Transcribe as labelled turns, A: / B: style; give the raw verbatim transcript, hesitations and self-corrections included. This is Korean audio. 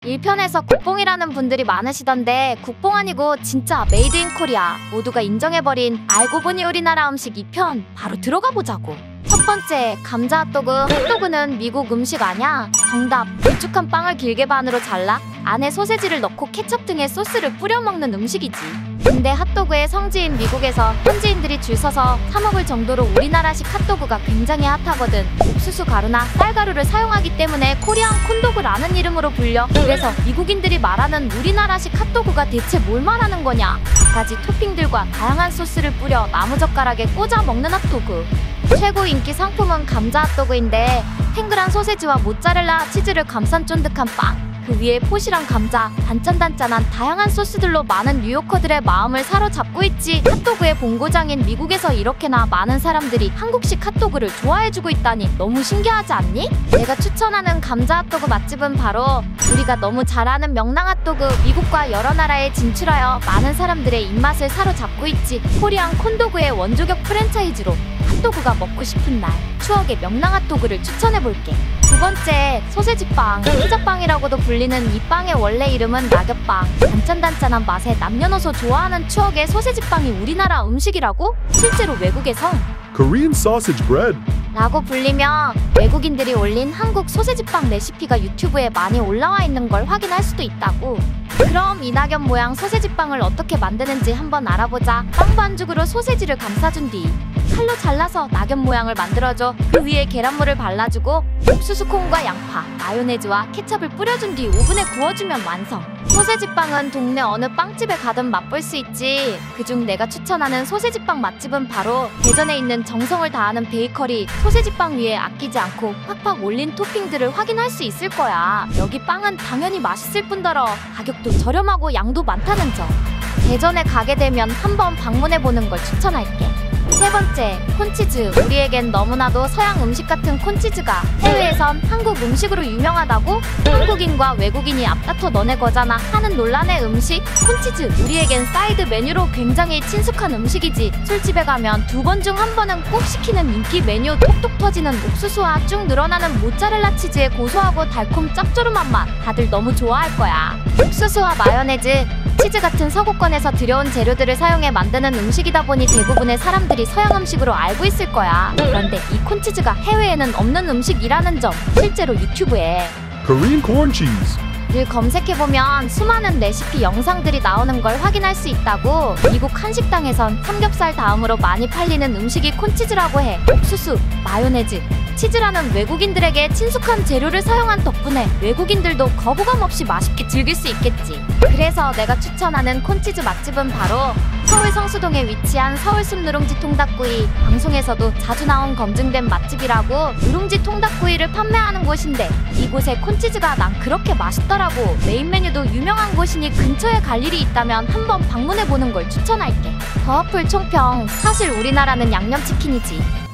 A: 일 편에서 국뽕이라는 분들이 많으시던데 국뽕 아니고 진짜 메이드 인 코리아 모두가 인정해버린 알고 보니 우리나라 음식 이 편 바로 들어가 보자고. 첫 번째, 감자 핫도그. 핫도그는 미국 음식 아냐? 정답. 길쭉한 빵을 길게 반으로 잘라 안에 소세지를 넣고 케첩 등의 소스를 뿌려 먹는 음식이지. 근데 핫도그의 성지인 미국에서 현지인들이 줄 서서 사 먹을 정도로 우리나라식 핫도그가 굉장히 핫하거든. 옥수수 가루나 쌀가루를 사용하기 때문에 코리안 콘도그라는 이름으로 불려. 그래서 미국인들이 말하는 우리나라식 핫도그가 대체 뭘 말하는 거냐? 갖가지 토핑들과 다양한 소스를 뿌려 나무젓가락에 꽂아 먹는 핫도그. 최고 인기 상품은 감자 핫도그인데 탱글한 소세지와 모짜렐라 치즈를 감싼 쫀득한 빵, 그 위에 포시랑 감자, 단짠단짠한 다양한 소스들로 많은 뉴요커들의 마음을 사로잡고 있지. 핫도그의 본고장인 미국에서 이렇게나 많은 사람들이 한국식 핫도그를 좋아해주고 있다니 너무 신기하지 않니? 내가 추천하는 감자 핫도그 맛집은 바로 우리가 너무 잘 아는 명랑 핫도그. 미국과 여러 나라에 진출하여 많은 사람들의 입맛을 사로잡고 있지. 코리안 콘도그의 원조격 프랜차이즈로 핫도그가 먹고 싶은 날 추억의 명랑 핫도그를 추천해볼게. 두 번째, 소세지빵. 피자빵이라고도 불리는 이 빵의 원래 이름은 낙엽빵. 단짠단짠한 맛에 남녀노소 좋아하는 추억의 소세지빵이 우리나라 음식이라고? 실제로 외국에서
B: Korean sausage bread
A: 라고 불리며 외국인들이 올린 한국 소세지빵 레시피가 유튜브에 많이 올라와 있는 걸 확인할 수도 있다고. 그럼 이 낙엽 모양 소세지빵을 어떻게 만드는지 한번 알아보자. 빵 반죽으로 소세지를 감싸준 뒤 칼로 잘라서 낙엽 모양을 만들어줘. 그 위에 계란물을 발라주고 옥수수 콩과 양파, 마요네즈와 케첩을 뿌려준 뒤 오븐에 구워주면 완성. 소세지빵은 동네 어느 빵집에 가든 맛볼 수 있지. 그중 내가 추천하는 소세지빵 맛집은 바로 대전에 있는 정성을 다하는 베이커리. 소세지빵 위에 아끼지 않고 팍팍 올린 토핑들을 확인할 수 있을 거야. 여기 빵은 당연히 맛있을 뿐더러 가격도 저렴하고 양도 많다는 점. 대전에 가게 되면 한번 방문해보는 걸 추천할게. 세 번째, 콘치즈. 우리에겐 너무나도 서양 음식 같은 콘치즈가 해외에선 한국 음식으로 유명하다고? 한국인과 외국인이 앞다퉈 너네 거잖아 하는 논란의 음식 콘치즈. 우리에겐 사이드 메뉴로 굉장히 친숙한 음식이지. 술집에 가면 두 번 중 한 번은 꼭 시키는 인기 메뉴. 톡톡 터지는 옥수수와 쭉 늘어나는 모짜렐라 치즈의 고소하고 달콤 짭조름한 맛 다들 너무 좋아할 거야. 옥수수와 마요네즈, 치즈 같은 서구권에서 들여온 재료들을 사용해 만드는 음식이다 보니 대부분의 사람들이 서양 음식으로 알고 있을 거야. 그런데 이 콘치즈가 해외에는 없는 음식이라는 점 실제로 유튜브에
B: Korean corn cheese
A: 를 검색해보면 수많은 레시피 영상들이 나오는 걸 확인할 수 있다고. 미국 한식당에선 삼겹살 다음으로 많이 팔리는 음식이 콘치즈라고 해. 옥수수, 마요네즈, 치즈라는 외국인들에게 친숙한 재료를 사용한 덕분에 외국인들도 거부감 없이 맛있게 즐길 수 있겠지. 그래서 내가 추천하는 콘치즈 맛집은 바로 서울 성수동에 위치한 서울숲 누룽지 통닭구이. 방송에서도 자주 나온 검증된 맛집이라고. 누룽지 통닭구이를 판매하는 곳인데 이곳의 콘치즈가 난 그렇게 맛있더라고. 메인 메뉴도 유명한 곳이니 근처에 갈 일이 있다면 한번 방문해보는 걸 추천할게. 더하풀 총평. 사실 우리나라는 양념치킨이지.